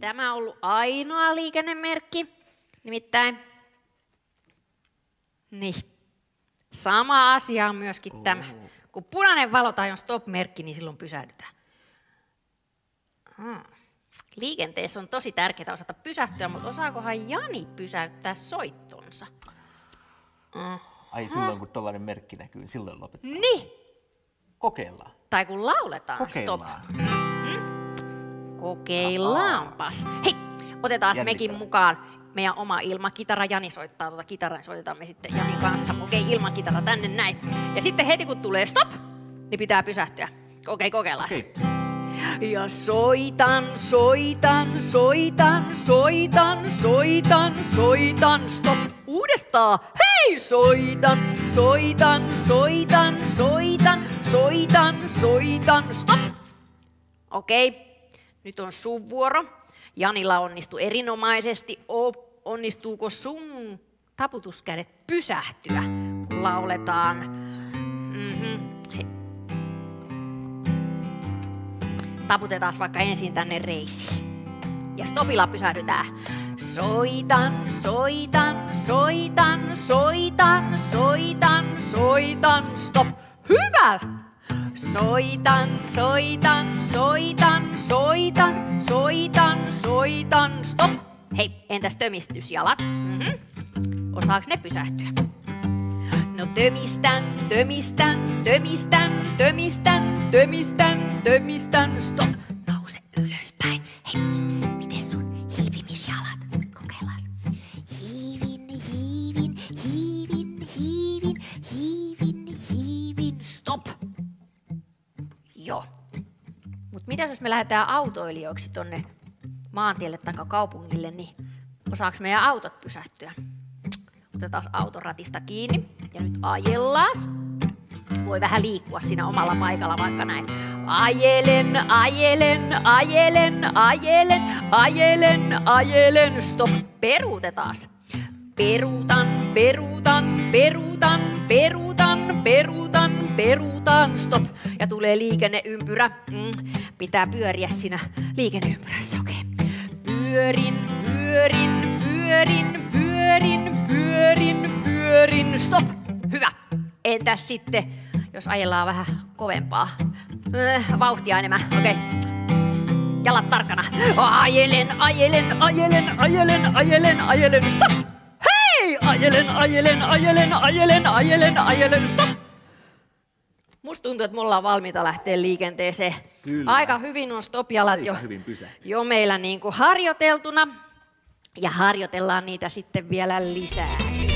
tämä on ollut ainoa liikennemerkki. Nimittäin, niin, sama asia on myöskin tämä. Kun punainen valo tai on stop-merkki, niin silloin pysähdytään. Liikenteessä on tosi tärkeää osata pysähtyä, mutta osaakohan Jani pysäyttää soittonsa? Ai silloin, kun tällainen merkki näkyy, niin silloin lopetetaan. Niin. Kokeillaan. Tai kun lauletaan Kokeillaan. stop. Kokeillaanpas. Hei, otetaan mekin mukaan meidän oma ilmakitara. Jani soittaa tuota kitaraa, soitetaan me sitten Janin kanssa. Okei, ilmakitara tänne näin. Ja sitten heti kun tulee stop, niin pitää pysähtyä. Okei, kokeillaan. Ja soitan, soitan, soitan, soitan, soitan, soitan, stop. Uudestaan. Hei, soitan, soitan, soitan, soitan, soitan, soitan, stop. Okei, nyt on sun vuoro. Janilla onnistui erinomaisesti. Onnistuuko sun taputuskädet pysähtyä, kun lauletaan? Hei. Taputetaan vaikka ensin tänne reisiin. Ja stopilla pysähdytään. Soitan, soitan, soitan, soitan, soitan, soitan, stop. Hyvä! Soitan, soitan, soitan, soitan, soitan, soitan, stop. Hei, entäs tömistysjalat? Osaaks ne pysähtyä? No tömistän, tömistän, tömistän, tömistän, tömistän, tömistän, stop. Nouse ylöspäin. Hei, miten sun hiipimisjalat? Kokeillaan. Hiivin, hiivin, hiivin, hiivin, hiivin, hiivin, stop. Joo. Mut mitä jos me lähdetään autoilijoiksi tonne maantielle tai kaupungille, niin osaaks meidän autot pysähtyä? Otetaan autoratista kiinni ja nyt ajellaan. Voi vähän liikkua siinä omalla paikalla vaikka näin. Ajelen, ajelen, ajelen, ajelen, ajelen, ajelen, stop. Peruutetaan. Peruutan, peruutan, peruutan, peruutan, peruutan, peruutan, stop. Ja tulee liikenneympyrä. Pitää pyöriä siinä liikenneympyrässä, okei. Pyörin, pyörin, pyörin, pyörin, pyörin, pyörin, stop. Hyvä. Entäs sitten, jos ajellaan vähän kovempaa? Vauhtia enemmän, okei. Jalat tarkkana. Ajelen, ajelen, ajelen, ajelen, ajelen, ajelen, stop. Hei! Ajelen, ajelen, ajelen, ajelen, ajelen, ajelen, stop. Musta tuntuu, että me ollaan valmiita lähteä liikenteeseen. Kyllä. Aika hyvin on stop-jalat jo meillä niin kuin harjoiteltuna. Ja harjoitellaan niitä sitten vielä lisää.